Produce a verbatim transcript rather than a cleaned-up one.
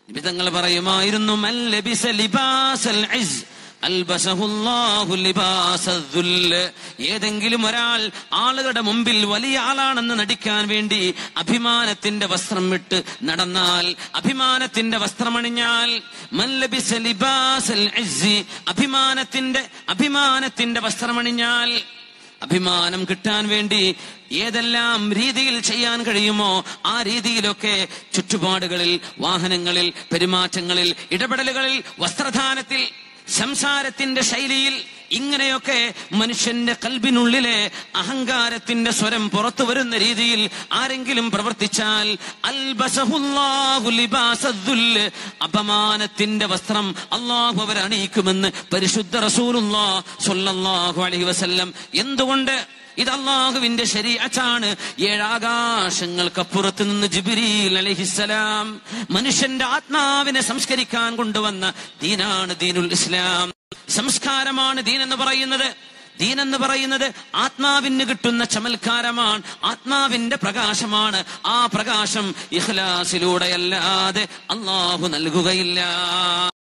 നബി തങ്ങൾ പറയുമായിരുന്നു, മൻ ലബിസ ലിബാസൽ ഇസ് അൽബസഹുല്ലാഹു ലിബാസദ്ദുൽ. ഏതെങ്കിലും ഒരാൾ ആളുകളുടെ മുമ്പിൽ വലിയ ആളാണെന്ന് നടിക്കാൻ വേണ്ടി അഭിമാനത്തിന്റെ വസ്ത്രം വിട്ട് നടന്നാൽ, അഭിമാനത്തിന്റെ വസ്ത്രമണിഞ്ഞാൽ, മൻ ലബിസ ലിബാസൽ ഇസ്, അഭിമാനത്തിന്റെ അഭിമാനത്തിന്റെ വസ്ത്രമണിഞ്ഞാൽ, അഭിമാനം കിട്ടാൻ വേണ്ടി ഏതെല്ലാം രീതിയിൽ ചെയ്യാൻ കഴിയുമോ ആ രീതിയിലൊക്കെ ചുറ്റുപാടുകളിൽ, വാഹനങ്ങളിൽ, പെരുമാറ്റങ്ങളിൽ, ഇടപെടലുകളിൽ, വസ്ത്രധാനത്തിൽ, സംസാരത്തിന്റെ ശൈലിയിൽ, ഇങ്ങനെയൊക്കെ മനുഷ്യന്റെ കൽബിനുള്ളിലെ അഹങ്കാരത്തിന്റെ സ്വരം പുറത്തു വരുന്ന രീതിയിൽ ആരെങ്കിലും പ്രവർത്തിച്ചാൽ അൽബസഹുല്ലാഹു ലിബാസദ്ദുൽ, അപമാനത്തിന്റെ വസ്ത്രം അല്ലാഹു അവരെ അണിയിക്കുമെന്ന് പരിശുദ്ധ റസൂലുള്ളാഹി സ്വല്ലല്ലാഹു അലൈഹി വസല്ലം. എന്തുകൊണ്ട്? ഇത് അല്ലാഹുവിന്റെ ശരീഅത്താണ്. ഏഴാകാശങ്ങൾക്കപ്പുറത്ത് നിന്ന് ജിബ്രീൽ അലൈഹിസ്സലാം മനുഷ്യന്റെ ആത്മാവിനെ സംസ്കരിക്കാൻ കൊണ്ടുവന്ന ദീനാണ് ദീനുൽ ഇസ്ലാം. സംസ്കാരമാണ് ദീൻ എന്ന് പറയുന്നത്. ദീൻ എന്ന് പറയുന്നത് ആത്മാവിന് കിട്ടുന്ന ചമൽക്കാരമാണ്, ആത്മാവിന്റെ പ്രകാശമാണ്. ആ പ്രകാശം ഇഖ്ലാസിലൂടെയല്ലാതെ അല്ലാഹു നൽകുകയില്ല.